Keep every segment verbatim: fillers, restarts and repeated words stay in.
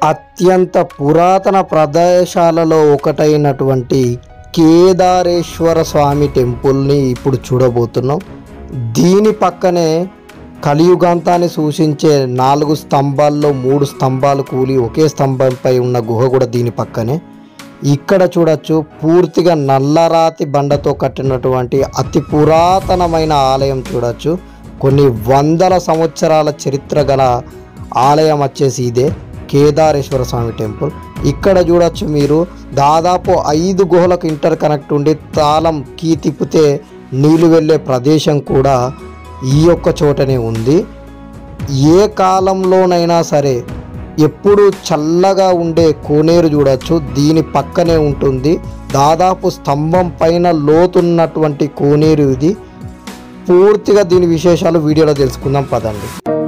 అత్యంత పురాతన ప్రదేశాలలో ఒకటైనటువంటి కేదారేశ్వర స్వామి టెంపుల్ని ఇప్పుడు చూడబోతున్నాం. దీని పక్కనే కలియుగాంతాన్ని సూచించే నాలుగు స్తంభాల్లో మూడు స్తంభాలు కూలి ఒకే స్తంభంపై ఉన్న గుహ కూడా దీని పక్కనే. ఇక్కడ చూడొచ్చు పూర్తిగా నల్లరాతి బండతో కట్టినటువంటి అతి పురాతనమైన ఆలయం చూడొచ్చు. కొన్ని వందల సంవత్సరాల చరిత్ర గల ఆలయం వచ్చేసి ఇదే కేదారేశ్వర స్వామి టెంపుల్. ఇక్కడ చూడొచ్చు మీరు దాదాపు ఐదు గుహలకు ఇంటర్ కనెక్ట్ ఉండి తాళం కీ తిప్పితే నీళ్ళు వెళ్ళే ప్రదేశం కూడా ఈ యొక్క చోటనే ఉంది. ఏ కాలంలోనైనా సరే ఎప్పుడు చల్లగా ఉండే కోనేరు చూడొచ్చు దీని పక్కనే ఉంటుంది. దాదాపు స్తంభం పైన లోతున్నటువంటి కోనేరు ఇది. పూర్తిగా దీని విశేషాలు వీడియోలో తెలుసుకుందాం పదండి.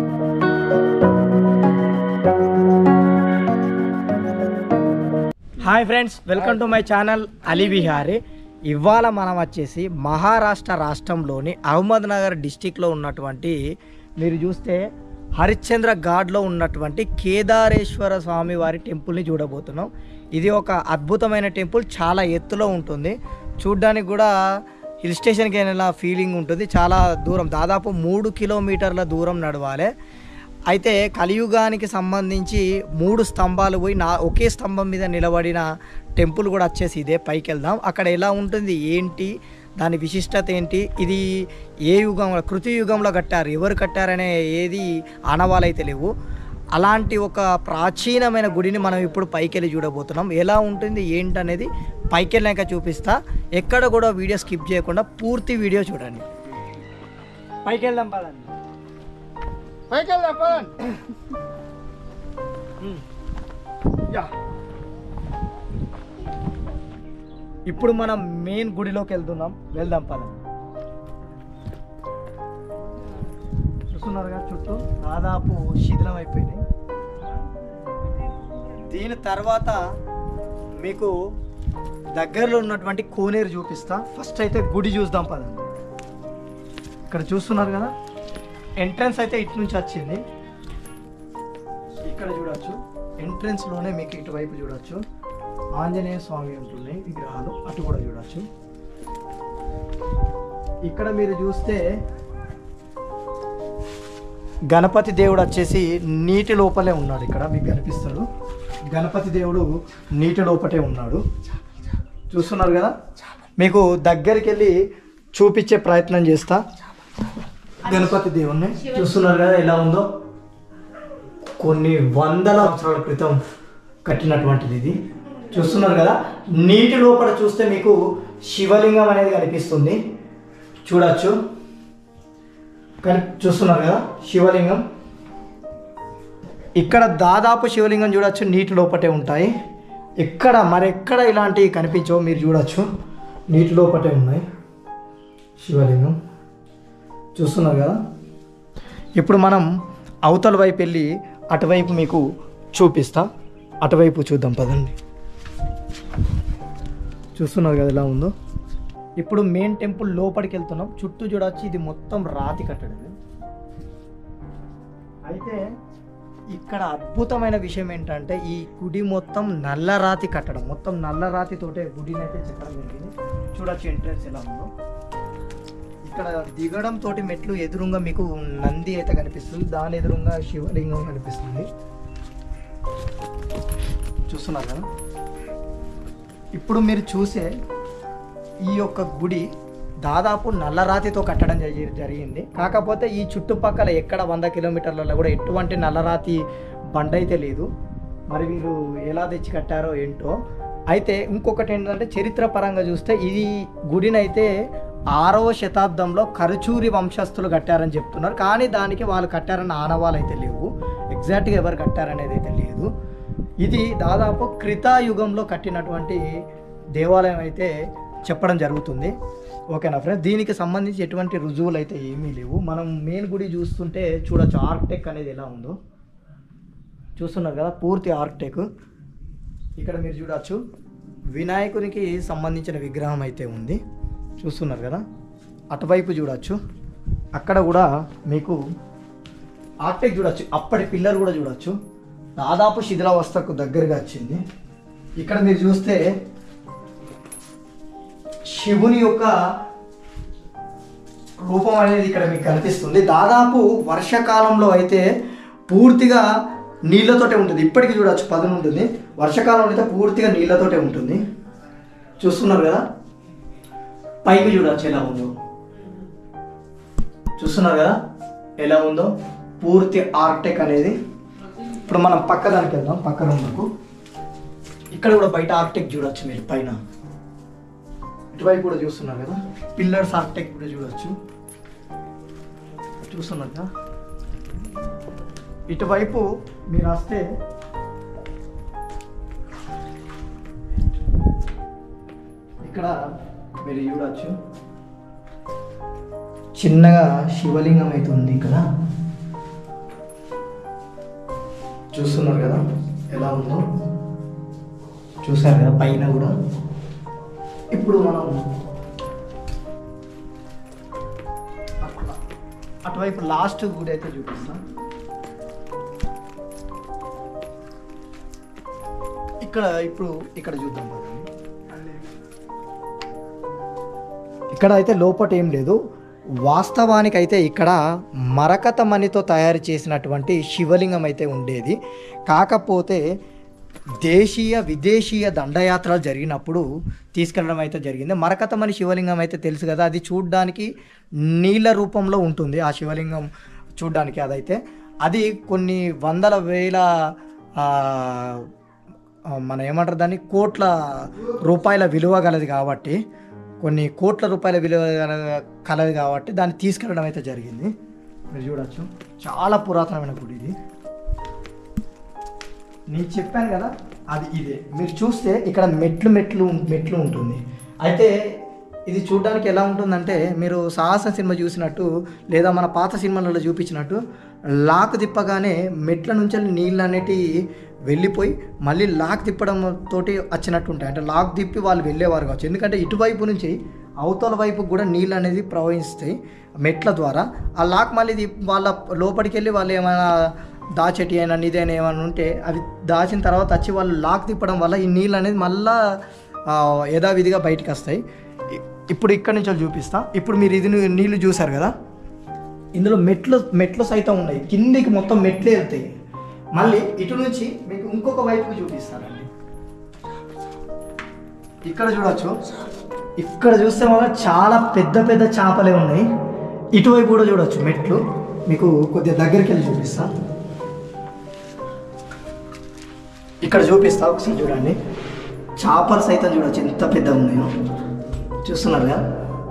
Hi friends, welcome to my channel Ali Vihari. ఇవాళ మనం వచ్చేసి మహారాష్ట్ర రాష్ట్రంలోని అహ్మద్నగర్ డిస్టిక్లో ఉన్నటువంటి మీరు చూస్తే హరిశ్చంద్ర ఘాట్లో ఉన్నటువంటి కేదారేశ్వర స్వామి వారి టెంపుల్ని చూడబోతున్నాం. ఇది ఒక అద్భుతమైన టెంపుల్, చాలా ఎత్తులో ఉంటుంది. చూడ్డానికి కూడా హిల్ స్టేషన్కి వెళ్ళిన ఫీలింగ్ ఉంటుంది. చాలా దూరం, దాదాపు మూడు కిలోమీటర్ల దూరం నడవాలి. అయితే కలియుగానికి సంబంధించి మూడు స్తంభాలు పోయి నా ఒకే స్తంభం మీద నిలబడిన టెంపుల్ కూడా వచ్చేసి ఇదే. పైకి వెళ్దాం, అక్కడ ఎలా ఉంటుంది ఏంటి, దాని విశిష్టత ఏంటి, ఇది ఏ యుగంలో కృతి యుగంలో కట్టారు, ఎవరు కట్టారనే ఏది ఆనవాలైతే లేవు. అలాంటి ఒక ప్రాచీనమైన గుడిని మనం ఇప్పుడు పైకి వెళ్ళి చూడబోతున్నాం. ఎలా ఉంటుంది ఏంటి అనేది పైకి వెళ్ళాక చూపిస్తా. ఎక్కడ కూడా వీడియో స్కిప్ చేయకుండా పూర్తి వీడియో చూడండి. పైకి వెళ్దాం పదండి. ఇప్పుడు మనం మెయిన్ గుడిలోకి వెళ్తున్నాం, వెళ్దాం పద. చూస్తున్నారుగా చుట్టూ దాదాపు శిథిలం అయిపోయినాయి. దీని తర్వాత మీకు దగ్గరలో ఉన్నటువంటి కోనేరు చూపిస్తా. ఫస్ట్ అయితే గుడి చూద్దాం పదండి. ఇక్కడ చూస్తున్నారు కదా, ఎంట్రన్స్ అయితే ఇటు నుంచి వచ్చింది. ఇక్కడ చూడొచ్చు ఎంట్రన్స్లోనే మీకు ఇటువైపు చూడొచ్చు ఆంజనేయ స్వామి ఉంటుంది విగ్రహాలు, అటు కూడా చూడొచ్చు. ఇక్కడ మీరు చూస్తే గణపతి దేవుడు వచ్చేసి నీటి లోపలే ఉన్నాడు. ఇక్కడ మీకు కనిపిస్తాడు గణపతి దేవుడు నీటి లోపటే ఉన్నాడు. చూస్తున్నారు కదా, మీకు దగ్గరికి వెళ్ళి చూపించే ప్రయత్నం చేస్తా. గణపతి దేవుణ్ణి చూస్తున్నారు కదా ఎలా ఉందో. కొన్ని వందల సంవత్సరాల క్రితం కట్టినటువంటిది ఇది. చూస్తున్నారు కదా, నీటి లోపల చూస్తే మీకు శివలింగం అనేది కనిపిస్తుంది, చూడొచ్చు. కానీ చూస్తున్నారు కదా శివలింగం. ఇక్కడ దాదాపు శివలింగం చూడొచ్చు, నీటి లోపటే ఉంటాయి. ఎక్కడ మరెక్కడ ఇలాంటివి కనిపించవు, మీరు చూడొచ్చు నీటి లోపటే ఉన్నాయి శివలింగం. చూస్తున్నారు కదా. ఇప్పుడు మనం అవతల వైపు వెళ్ళి అటువైపు మీకు చూపిస్తా. అటువైపు చూద్దాం పదండి. చూస్తున్నారు కదా ఎలా ఉందో. ఇప్పుడు మెయిన్ టెంపుల్ లోపలికి వెళ్తున్నాం. చుట్టూ చూడవచ్చు, ఇది మొత్తం రాతి కట్టడం. అయితే ఇక్కడ అద్భుతమైన విషయం ఏంటంటే ఈ గుడి మొత్తం నల్లరాతి కట్టడం, మొత్తం నల్లరాతితోటే గుడిని అయితే చెక్కడం జరిగింది. చూడొచ్చు ఎంట్రన్స్ ఎలా ఉందో. ఇక్కడ దిగడం తోటి మెట్లు ఎదురుగా మీకు నంది అయితే కనిపిస్తుంది, దాని ఎదురుగా శివలింగం కనిపిస్తుంది. చూస్తున్నారు కదా. ఇప్పుడు మీరు చూసే ఈ యొక్క గుడి దాదాపు నల్లరాతితో కట్టడం జరిగి జరిగింది కాకపోతే ఈ చుట్టుపక్కల ఎక్కడ వంద కిలోమీటర్లలో కూడా ఎటువంటి నల్లరాతి బండ అయితే లేదు. మరి వీరు ఎలా తెచ్చి కట్టారో ఏంటో. అయితే ఇంకొకటి ఏంటంటే చరిత్ర పరంగా చూస్తే ఇది గుడినైతే ఆరవ శతాబ్దంలో కరుచూరి వంశస్థులు కట్టారని చెప్తున్నారు. కానీ దానికి వాళ్ళు కట్టారన్న ఆనవాళ్ళు అయితే లేవు. ఎగ్జాక్ట్గా ఎవరు కట్టారనేది అయితే లేదు. ఇది దాదాపు క్రితాయుగంలో కట్టినటువంటి దేవాలయం అయితే చెప్పడం జరుగుతుంది. ఓకేనా ఫ్రెండ్స్, దీనికి సంబంధించి ఎటువంటి రుజువులు అయితే ఏమీ లేవు. మనం మెయిన్ గుడి చూస్తుంటే చూడొచ్చు ఆర్కిటెక్ అనేది ఎలా ఉందో. చూస్తున్నారు కదా పూర్తి ఆర్కిటెక్. ఇక్కడ మీరు చూడొచ్చు వినాయకునికి సంబంధించిన విగ్రహం అయితే ఉంది. చూస్తున్నారు కదా, అటువైపు చూడొచ్చు, అక్కడ కూడా మీకు ఆర్కిటెక్ట్ చూడొచ్చు, అప్పటి పిల్లర్ కూడా చూడొచ్చు. దాదాపు శిథిలావస్థకు దగ్గరగా వచ్చింది. ఇక్కడ మీరు చూస్తే శివుని యొక్క రూపం అనేది ఇక్కడ మీకు కనిపిస్తుంది. దాదాపు వర్షాకాలంలో అయితే పూర్తిగా నీళ్ళతోటే ఉంటుంది. ఇప్పటికీ చూడవచ్చు పదును ఉంటుంది. వర్షాకాలంలో అయితే పూర్తిగా నీళ్ళతోటే ఉంటుంది. చూస్తున్నారు కదా, పైకి చూడవచ్చు ఎలా ఉందో. చూస్తున్నారు కదా ఎలా ఉందో పూర్తి ఆర్కిటెక్ అనేది. ఇప్పుడు మనం పక్క దానికి వెళ్దాం, పక్క రూమ్లకు. ఇక్కడ కూడా బయట ఆర్కిటెక్ చూడవచ్చు మీరు పైన. ఇటువైపు కూడా చూస్తున్నారు కదా, పిల్లర్స్ ఆర్కిటెక్ కూడా చూడవచ్చు. చూస్తున్నారు కదా, ఇటువైపు మీరు వస్తే ఇక్కడ మీరు చూడవచ్చు చిన్నగా శివలింగం అయితే ఉంది ఇక్కడ. చూస్తున్నారు కదా ఎలా ఉందో, చూసారు కదా పైన కూడా. ఇప్పుడు మనం అటువైపు లాస్ట్ గుడి అయితే చూపిస్తాం. ఇక్కడ ఇప్పుడు ఇక్కడ చూద్దాం. ఇక్కడ అయితే లోపట ఏం లేదు. వాస్తవానికి అయితే ఇక్కడ మరకత మణితో తయారు చేసినటువంటి శివలింగం అయితే ఉండేది. కాకపోతే దేశీయ విదేశీయ దండయాత్రలు జరిగినప్పుడు తీసుకెళ్ళడం అయితే జరిగింది. మరకత మణి శివలింగం అయితే తెలుసు కదా, అది చూడ్డానికి నీళ్ళ రూపంలో ఉంటుంది. ఆ శివలింగం చూడ్డానికి అదైతే అది కొన్ని వందల వేల మన ఏమంటారు దాన్ని కోట్ల రూపాయల విలువ గలది కాబట్టి కొన్ని కోట్ల రూపాయల విలువ కలది కాబట్టి దాన్ని తీసుకెళ్ళడం అయితే జరిగింది. మీరు చూడవచ్చు చాలా పురాతనమైన గుడి ఇది. నేను చెప్పాను కదా అది ఇదే. మీరు చూస్తే ఇక్కడ మెట్లు మెట్లు మెట్లు ఉంటుంది. అయితే ఇది చూడడానికి ఎలా ఉంటుందంటే మీరు సాహస సినిమా చూసినట్టు లేదా మన పాత సినిమాలలో చూపించినట్టు లాక్ తిప్పగానే మెట్ల నుంచి నీళ్ళు అనేటివి వెళ్ళిపోయి మళ్ళీ లాక్ తిప్పడం తోటి వచ్చినట్టు ఉంటాయి. అంటే లాక్ తిప్పి వాళ్ళు వెళ్ళేవారు కావచ్చు. ఎందుకంటే ఇటువైపు నుంచి అవతల వైపు కూడా నీళ్ళు అనేది ప్రవహిస్తాయి మెట్ల ద్వారా. ఆ లాక్ మళ్ళీ వాళ్ళ లోపలికి వెళ్ళి వాళ్ళు ఏమైనా దాచెటి అయినా నిదైనా ఏమైనా ఉంటే అవి దాచిన తర్వాత వచ్చి వాళ్ళు లాక్ తిప్పడం వల్ల ఈ నీళ్ళు అనేది మళ్ళా యథావిధిగా బయటకు వస్తాయి. ఇప్పుడు ఇక్కడ నుంచి చూపిస్తా. ఇప్పుడు మీరు ఇది నీళ్ళు చూసారు కదా, ఇందులో మెట్లు మెట్లు సైతం ఉన్నాయి. కిందికి మొత్తం మెట్లే వెళ్తాయి. మళ్ళీ ఇటు నుంచి మీకు ఇంకొక వైపుకి చూపిస్తానండి. ఇక్కడ చూడవచ్చు, ఇక్కడ చూస్తే మాత్రం చాలా పెద్ద పెద్ద చేపలే ఉన్నాయి. ఇటువైపు కూడా చూడవచ్చు మెట్లు. మీకు కొద్దిగా దగ్గరికి వెళ్ళి చూపిస్తా. ఇక్కడ చూపిస్తా ఒకసారి చూడండి. చేపలు సైతం చూడవచ్చు ఎంత పెద్దగా ఉన్నాయో. చూస్తున్నారు కదా,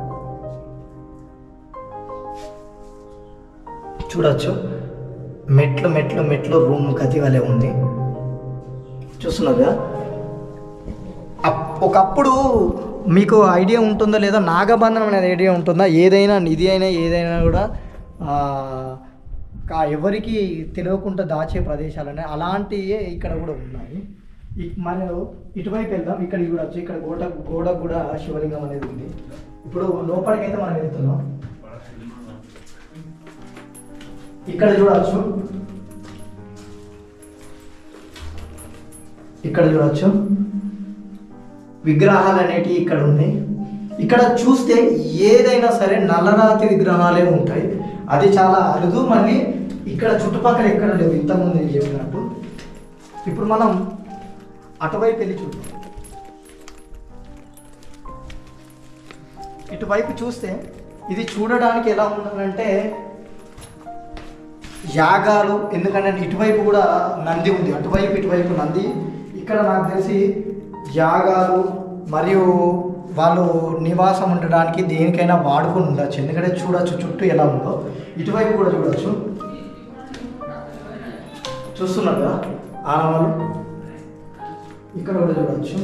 చూడవచ్చు మెట్లు మెట్లు మెట్లు రూమ్ గది వలె ఉంది. చూస్తున్నారు కదా. ఒకప్పుడు మీకు ఐడియా ఉంటుందో లేదో నాగబంధనం అనేది ఐడియా ఉంటుందా? ఏదైనా నిధి అయినా ఏదైనా కూడా ఎవరికి తెలియకుండా దాచే ప్రదేశాలనే అలాంటివే ఇక్కడ కూడా ఉన్నాయి. మనం ఇటువైపు వెళ్దాం. ఇక్కడ చూడవచ్చు, ఇక్కడ గోడ గోడ కూడా శివలింగం అనేది ఉంది. ఇప్పుడు లోపలికైతే మనం వెళ్తున్నాం. ఇక్కడ చూడవచ్చు, ఇక్కడ చూడవచ్చు విగ్రహాలు అనేటివి ఇక్కడ ఉన్నాయి. ఇక్కడ చూస్తే ఏదైనా సరే నల్లరాతి విగ్రహాలే ఉంటాయి. అది చాలా అరుదు. మళ్ళీ ఇక్కడ చుట్టుపక్కల ఎక్కడ లేవు ఇంతకుముందు నేను చెప్పినట్టు. ఇప్పుడు మనం అటువైపు వెళ్ళి చూద్దాం. ఇటువైపు చూస్తే ఇది చూడడానికి ఎలా ఉంటుందంటే యాగాలు. ఎందుకంటే ఇటువైపు కూడా నంది ఉంది, అటువైపు ఇటువైపు నంది. ఇక్కడ నాకు తెలిసి యాగాలు మరియు వాళ్ళు నివాసం ఉండడానికి దేనికైనా వాడుకొని ఉండొచ్చు. ఎందుకంటే చూడొచ్చు చుట్టూ ఎలా ఉందో. ఇటువైపు కూడా చూడొచ్చు, చూస్తున్నారు కదా ఆనవాళ్ళు. ఇక్కడ కూడా చూడవచ్చు.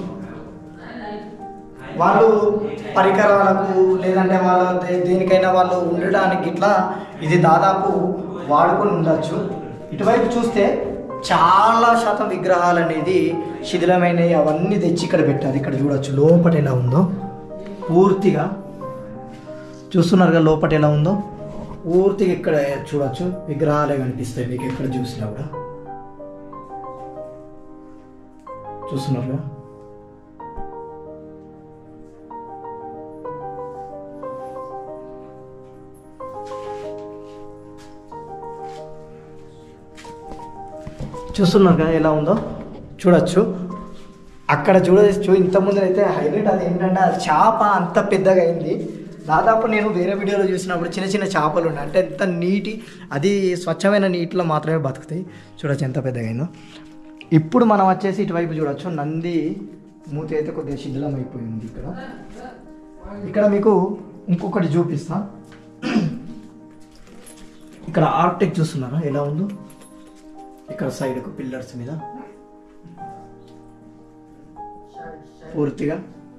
వాళ్ళు పరికరాలకు లేదంటే వాళ్ళ దేనికైనా వాళ్ళు ఉండడానికి ఇట్లా ఇది దాదాపు వాడుకొని ఉండొచ్చు. ఇటువైపు చూస్తే చాలా శాతం విగ్రహాలు అనేది శిథిలమైనవి. అవన్నీ తెచ్చి ఇక్కడ పెట్టారు. ఇక్కడ చూడొచ్చు లోపల ఎలా ఉందో పూర్తిగా. చూస్తున్నారు కదా లోపల ఎలా ఉందో పూర్తిగా. ఇక్కడ చూడొచ్చు విగ్రహాలే కనిపిస్తాయి మీకు ఎక్కడ చూసినా కూడా. చూస్తున్నారుగా. చూస్తున్నారు కదా ఎలా ఉందో చూడొచ్చు. అక్కడ చూడచ్చు ఇంతకుముందు అయితే హైలైట్ అది ఏంటంటే ఆ చేప అంత పెద్దగా అయింది. దాదాపు నేను వేరే వీడియోలో చూసినప్పుడు చిన్న చిన్న చేపలు ఉన్నాయి, అంటే ఎంత నీటి అది స్వచ్ఛమైన నీటిలో మాత్రమే బతుకుతాయి. చూడొచ్చు ఎంత పెద్దగా అయిందో. ఇప్పుడు మనం వచ్చేసి ఇటువైపు చూడొచ్చు. నంది మూతి అయితే కొద్దిగా శిథిలం అయిపోయింది. ఇక్కడ ఇక్కడ మీకు ఇంకొకటి చూపిస్తా. ఇక్కడ ఆర్కిటెక్ట్ చూస్తున్నారా ఎలా ఉందో. ఇక్కడ సైడ్కు పిల్లర్స్ మీద పూర్తిగా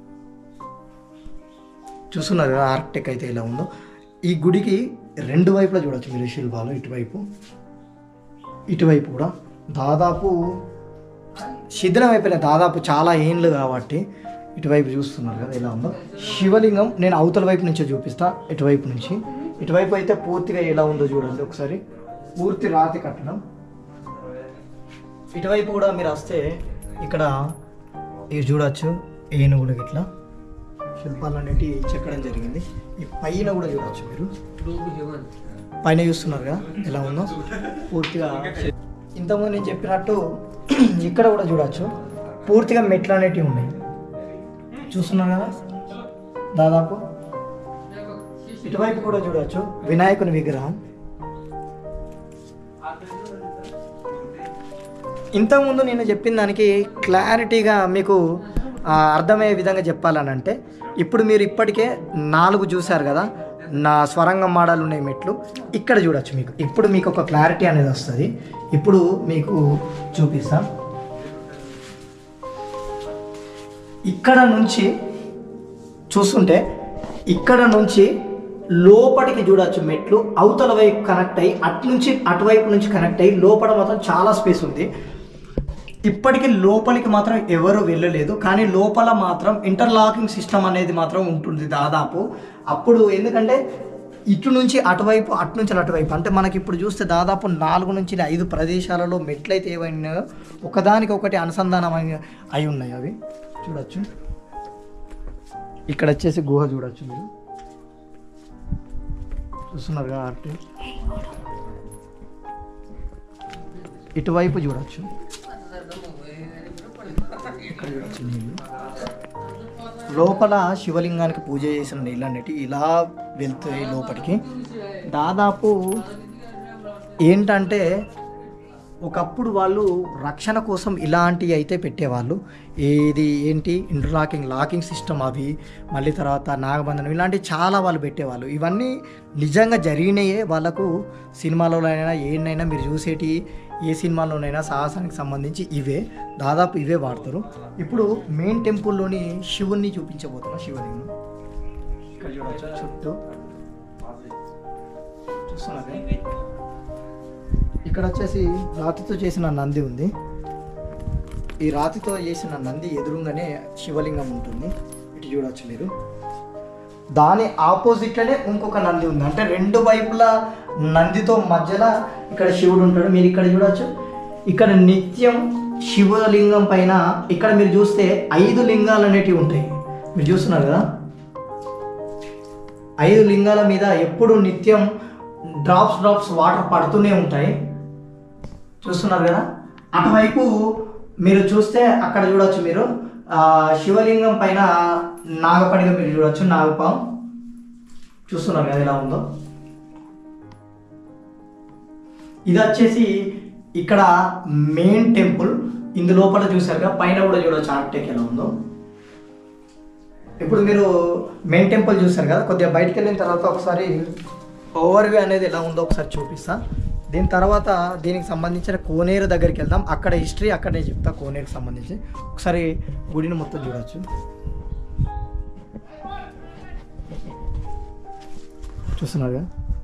చూస్తున్నారు కదా ఆర్కిటెక్ అయితే ఎలా ఉందో. ఈ గుడికి రెండు వైపులా చూడవచ్చు మీరు శిల్పాలు. ఇటువైపు ఇటువైపు కూడా దాదాపు శిథిలం అయిపోయినాయి, దాదాపు చాలా ఏండ్లు కాబట్టి. ఇటువైపు చూస్తున్నారు కదా ఎలా ఉందో. శివలింగం నేను అవతల వైపు నుంచే చూపిస్తా. ఇటువైపు నుంచి ఇటువైపు అయితే పూర్తిగా ఎలా ఉందో చూడండి ఒకసారి. పూర్తి రాతి కట్టడం. ఇటువైపు కూడా మీరు వస్తే ఇక్కడ ఇవి చూడవచ్చు. ఏనుగులు ఇట్లా శిల్పాలు అనేటివి చెక్కడం జరిగింది. ఈ పైన కూడా చూడవచ్చు మీరు. పైన చూస్తున్నారు కదా ఎలా ఉందో పూర్తిగా. ఇంతకుముందు నేను చెప్పినట్టు ఇక్కడ కూడా చూడవచ్చు పూర్తిగా మెట్లు అనేటివి ఉన్నాయి. చూస్తున్నారు కదా దాదాపు. ఇటువైపు కూడా చూడవచ్చు వినాయకుని విగ్రహం. ఇంతకుముందు నేను చెప్పిన దానికి క్లారిటీగా మీకు అర్థమయ్యే విధంగా చెప్పాలని అంటే, ఇప్పుడు మీరు ఇప్పటికే నాలుగు చూశారు కదా నా స్వరంగం మాడలు ఉన్నాయి మెట్లు. ఇక్కడ చూడొచ్చు మీకు. ఇప్పుడు మీకు ఒక క్లారిటీ అనేది వస్తుంది. ఇప్పుడు మీకు చూపిస్తా. ఇక్కడ నుంచి చూస్తుంటే ఇక్కడ నుంచి లోపలికి చూడవచ్చు మెట్లు. అవతల వైపు కనెక్ట్ అయ్యి అటు నుంచి అటువైపు నుంచి కనెక్ట్ అయ్యి లోపల మాత్రం చాలా స్పేస్ ఉంది. ఇప్పటికీ లోపలికి మాత్రం ఎవరు వెళ్ళలేదు, కానీ లోపల మాత్రం ఇంటర్లాకింగ్ సిస్టమ్ అనేది మాత్రం ఉంటుంది దాదాపు. అప్పుడు ఎందుకంటే ఇటు నుంచి అటువైపు అటు నుంచి అటువైపు అంటే మనకి ఇప్పుడు చూస్తే దాదాపు నాలుగు నుంచి ఐదు ప్రదేశాలలో మెట్లయితే ఏమైనాయో ఒకదానికి ఒకటి అనుసంధానం అయి ఉన్నాయి. అవి చూడొచ్చు. ఇక్కడ వచ్చేసి గుహ చూడొచ్చు మీరు. చూస్తున్నారు కాబట్టి ఇటువైపు చూడొచ్చు. ఇక్కడ చూడొచ్చు నీళ్ళు. లోపల శివలింగానికి పూజ చేసిన నీళ్ళు అనేవి ఇలా వెళ్తాయి లోపలికి. దాదాపు ఏంటంటే ఒకప్పుడు వాళ్ళు రక్షణ కోసం ఇలాంటివి అయితే పెట్టేవాళ్ళు. ఏది ఏంటి ఇంటర్లాకింగ్ లాకింగ్ సిస్టమ్ అవి, మళ్ళీ తర్వాత నాగబంధనం ఇలాంటివి చాలా వాళ్ళు పెట్టేవాళ్ళు. ఇవన్నీ నిజంగా జరిగినాయే. వాళ్ళకు సినిమాలోనైనా ఏనైనా మీరు చూసేటి ఏ సినిమాలోనైనా సాహసానికి సంబంధించి ఇవే దాదాపు ఇవే వాడతారు. ఇప్పుడు మెయిన్ టెంపుల్లోని శివుణ్ణి చూపించబోతున్నా. శివలింగం ఇక్కడ చూడవచ్చు. చుట్టూ చూస్తున్నారు. ఇక్కడ వచ్చేసి రాతితో చేసిన నంది ఉంది. ఈ రాతితో చేసిన నంది ఎదురుగానే శివలింగం ఉంటుంది. ఇటు చూడవచ్చు మీరు. దాని ఆపోజిట్లోనే ఇంకొక నంది ఉంది. అంటే రెండు వైపులా నందితో మధ్యలో ఇక్కడ శివుడు ఉంటాడు. మీరు ఇక్కడ చూడవచ్చు. ఇక్కడ నిత్యం శివలింగం పైన ఇక్కడ మీరు చూస్తే ఐదు లింగాలు అనేటివి ఉంటాయి. మీరు చూస్తున్నారు కదా. ఐదు లింగాల మీద ఎప్పుడు నిత్యం డ్రాప్స్ డ్రాప్స్ వాటర్ పడుతూనే ఉంటాయి. చూస్తున్నారు కదా. అటువైపు మీరు చూస్తే అక్కడ చూడవచ్చు మీరు శివలింగం పైన నాగపడిగా మీరు చూడవచ్చు. నాగపాం చూస్తున్నారు కదా ఎలా ఉందో. ఇది వచ్చేసి ఇక్కడ మెయిన్ టెంపుల్. ఇందు లోపల చూసారు కదా. పైన కూడా చూడవచ్చు ఆర్కిటెక్ట్ ఎలా ఉందో. ఇప్పుడు మీరు మెయిన్ టెంపుల్ చూసారు కదా. కొద్దిగా బయటకు వెళ్ళిన తర్వాత ఒకసారి ఓవర్వ్యూ అనేది ఎలా ఉందో ఒకసారి చూపిస్తా. దీని తర్వాత దీనికి సంబంధించిన కోనేరు దగ్గరికి వెళ్దాం. అక్కడ హిస్టరీ అక్కడే చెప్తా కోనేరుకి సంబంధించి. ఒకసారి గుడిని మొత్తం చూడవచ్చు. చూస్తున్నారుగా.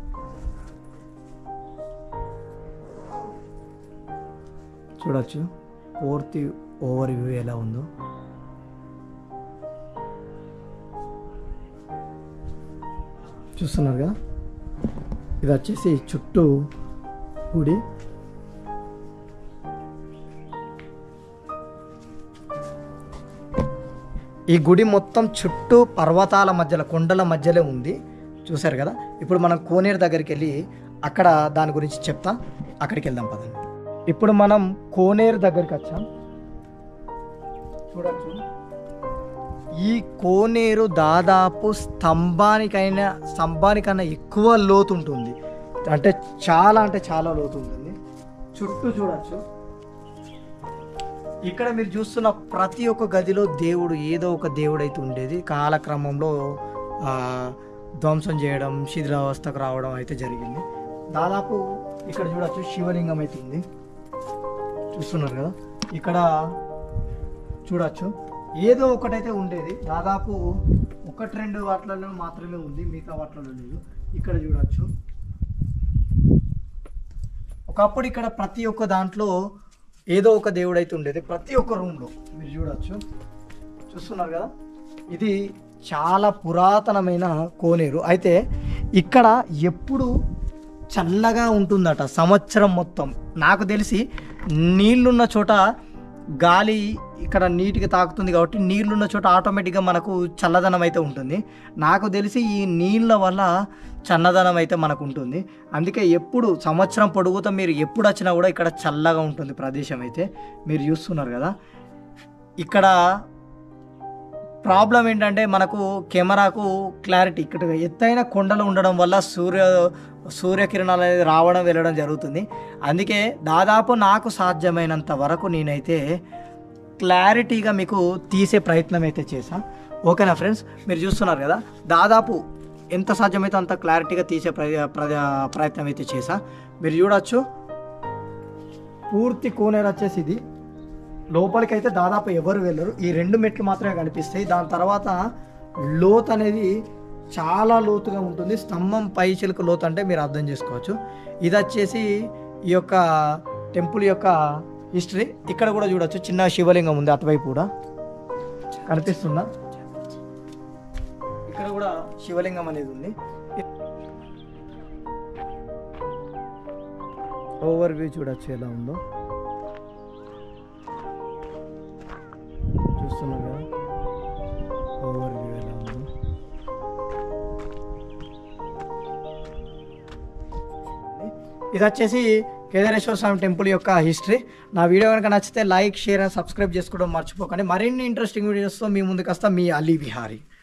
చూడవచ్చు పూర్తి ఓవర్ వ్యూ ఎలా ఉందో. చూస్తున్నారుగా. ఇది వచ్చేసి చుట్టూ గుడి. ఈ గుడి మొత్తం చుట్టూ పర్వతాల మధ్యలో కొండల మధ్యలో ఉంది, చూసారు కదా. ఇప్పుడు మనం కోనేరు దగ్గరికి వెళ్ళి అక్కడ దాని గురించి చెప్తా, అక్కడికి వెళ్దాం పదండి. ఇప్పుడు మనం కోనేరు దగ్గరికి వచ్చాం, చూడచ్చు. ఈ కోనేరు దాదాపు స్తంభానికైనా స్తంభానికన్నా ఎక్కువ లోతు ఉంటుంది, అంటే చాలా అంటే చాలా లోతు ఉంటుంది. చుట్టూ చూడచ్చు. ఇక్కడ మీరు చూస్తున్న ప్రతి ఒక్క గదిలో దేవుడు ఏదో ఒక దేవుడు అయితే ఉండేది. కాలక్రమంలో ధ్వంసం చేయడం, శిథిలావస్థకు రావడం అయితే జరిగింది. దాదాపు ఇక్కడ చూడచ్చు శివలింగం అయితే ఉంది, చూస్తున్నారు కదా. ఇక్కడ చూడచ్చు ఏదో ఒకటైతే ఉండేది. దాదాపు ఒకటి రెండు వాటిలలో మాత్రమే ఉంది, మిగతా వాటిలలో లేదు. ఇక్కడ చూడచ్చు ఒకప్పుడు ఇక్కడ ప్రతి ఒక్క దాంట్లో ఏదో ఒక దేవుడు అయితే ఉండేది, ప్రతి ఒక్క రూమ్లో మీరు చూడవచ్చు, చూస్తున్నారు కదా. ఇది చాలా పురాతనమైన కోనేరు. అయితే ఇక్కడ ఎప్పుడు చల్లగా ఉంటుందట సంవత్సరం మొత్తం. నాకు తెలిసి నీళ్ళున్న చోట గాలి ఇక్కడ నీటికి తాకుతుంది కాబట్టి నీళ్ళున్న చోట ఆటోమేటిక్గా మనకు చల్లదనం అయితే ఉంటుంది. నాకు తెలిసి ఈ నీళ్ళ వల్ల చల్లదనం అయితే మనకు ఉంటుంది. అందుకే ఎప్పుడు సంవత్సరం పొడుగుతో మీరు ఎప్పుడు వచ్చినా కూడా ఇక్కడ చల్లగా ఉంటుంది ప్రదేశం అయితే. మీరు చూస్తున్నారు కదా. ఇక్కడ ప్రాబ్లం ఏంటంటే మనకు కెమెరాకు క్లారిటీ, ఇక్కడ ఎత్తైన కొండలు ఉండడం వల్ల సూర్య సూర్యకిరణాలు అనేది రావడం వెళ్ళడం జరుగుతుంది. అందుకే దాదాపు నాకు సాధ్యమైనంత వరకు నేనైతే క్లారిటీగా మీకు తీసే ప్రయత్నం అయితే చేశాను. ఓకేనా ఫ్రెండ్స్, మీరు చూస్తున్నారు కదా. దాదాపు ఎంత సాధ్యమైతే అంత క్లారిటీగా తీసే ప్రయత్నం అయితే చేశా. మీరు చూడొచ్చు పూర్తి కోనేరు వచ్చేసి ఇది. లోపలికైతే దాదాపు ఎవరు వెళ్ళరు, ఈ రెండు మెట్లు మాత్రమే కనిపిస్తాయి. దాని తర్వాత లోతు అనేది చాలా లోతుగా ఉంటుంది. స్తంభం పై చిలుక లోతు అంటే మీరు అర్థం చేసుకోవచ్చు. ఇది వచ్చేసి ఈ యొక్క టెంపుల్ యొక్క హిస్టరీ. ఇక్కడ కూడా చూడొచ్చు చిన్న శివలింగం ఉంది, అటువైపు కూడా కనిపిస్తుందా. ఇక్కడ కూడా శివలింగం అనేది ఉంది. ఓవర్ వ్యూ చూడొచ్చు ఎలా ఉందో, చూస్తున్నారు కదా ఓవర్ వ్యూ ఎలా ఉందో. ఇది వచ్చేసి కేదారేశ్వర స్వామి టెంపుల్ యొక్క హిస్టరీ. నా వీడియో కనుక నచ్చితే లైక్, షేర్ అండ్ సబ్స్క్రైబ్ చేసుకోవడం మర్చిపోకండి. మరిన్ని ఇంట్రెస్టింగ్ వీడియోస్తో మీ ముందుకు వస్తా మీ అలీ విహారీ.